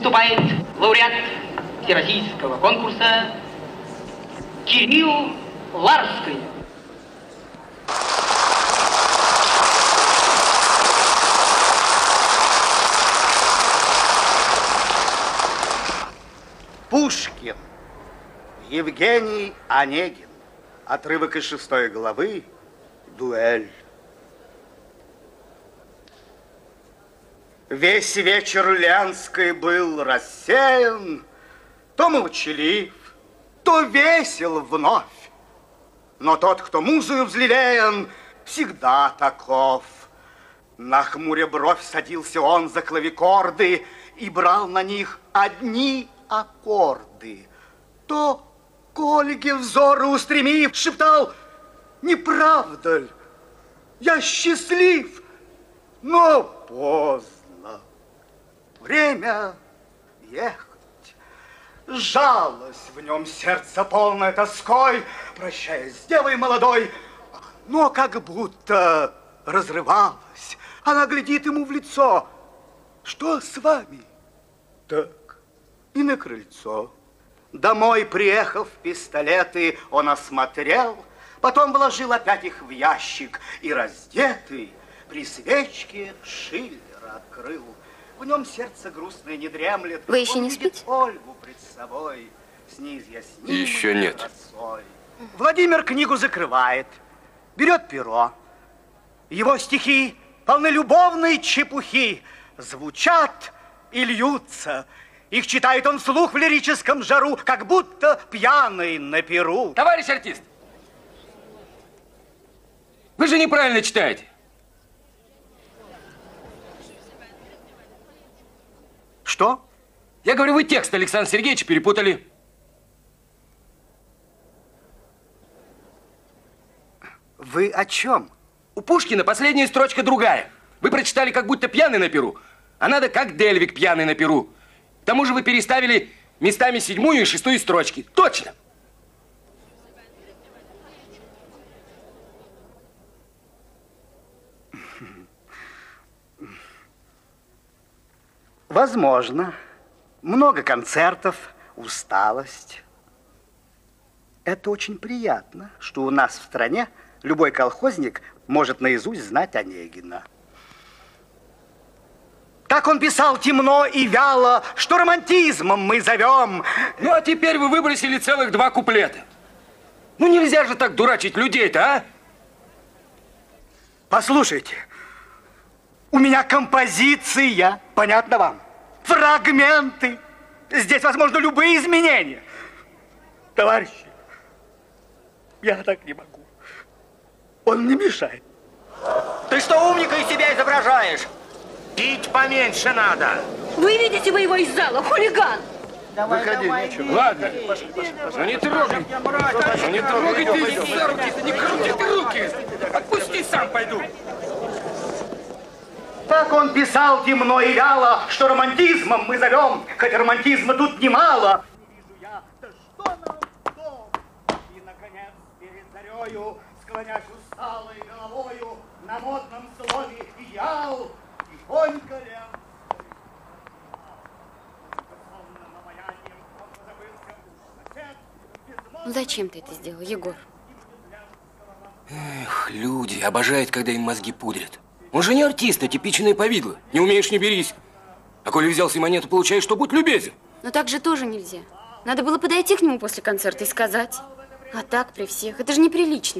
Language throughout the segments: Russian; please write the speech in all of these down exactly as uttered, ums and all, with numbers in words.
выступает лауреат всероссийского конкурса Кирилл Ларский. Пушкин. Евгений Онегин. Отрывок из шестой главы. Дуэль. Весь вечер Ленский был рассеян, то молчалив, то весел вновь. Но тот, кто музою взлелеян, всегда таков. Нахмуря бровь, садился он за клавикорды и брал на них одни аккорды. То к Ольге взоры устремив, шептал: не правда ль, я счастлив, но поздно. Время ехать. Жалость в нем сердце полное тоской, прощаясь с девой молодой, но как будто разрывалась. Она глядит ему в лицо. Что с вами? Так, и на крыльцо. Домой, приехав, пистолеты он осмотрел, потом вложил опять их в ящик и, раздетый, при свечке Шиллера открыл. В нем сердце грустное не дремлет. Вы еще он не видит спите? Ольгу пред собой с неизъяснимой Еще нет. красой. Владимир книгу закрывает, берет перо. Его стихи полны любовной чепухи, звучат и льются. Их читает он вслух в лирическом жару, как будто пьяный на перу. Товарищ артист, вы же неправильно читаете. Что? Я говорю, вы текст Александра Сергеевича перепутали. Вы о чем? У Пушкина последняя строчка другая. Вы прочитали, как будто пьяный на перу, а надо как Дельвик пьяный на перу. К тому же вы переставили местами седьмую и шестую строчки. Точно. Возможно. Много концертов, усталость. Это очень приятно, что у нас в стране любой колхозник может наизусть знать Онегина. Так он писал темно и вяло, что романтизмом мы зовем. Ну, а теперь вы выбросили целых два куплета. Ну, нельзя же так дурачить людей-то, а? Послушайте, у меня композиция, понятно вам? Фрагменты. Здесь возможны любые изменения. Товарищи, я так не могу. Он не мешает. Ты что умника из себя изображаешь? Пить поменьше надо. Вы видите вы его из зала, хулиган! Давай, Выходи, давай, нечего. Ладно. Пошли, пошли, пошли. Ну не трогай. Ну не трогай ты их за руки, ты не крути ты руки. Отпусти, сам пойду. Так он писал темно и вяло, что романтизмом мы зовем, хотя романтизма тут немало. Не вижу я, да что нам дом? И, наконец, перед зарею, склонясь усталой головою, на модном слове «ял», тихонько Ленский. Ну зачем ты это сделал, Егор? Эх, люди обожают, когда им мозги пудрят. Он же не артист, а типичное повидло. Не умеешь, не берись. А коли взялся и монету получаешь, то будь любезен. Но так же тоже нельзя. Надо было подойти к нему после концерта и сказать. А так при всех. Это же неприлично.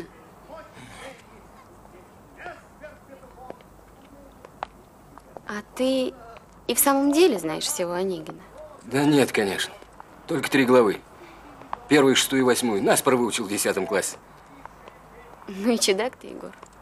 А ты и в самом деле знаешь всего Онегина? Да нет, конечно. Только три главы. Первую, шестую и восьмую. Наспор выучил в десятом классе. Ну и чудак ты, Егор.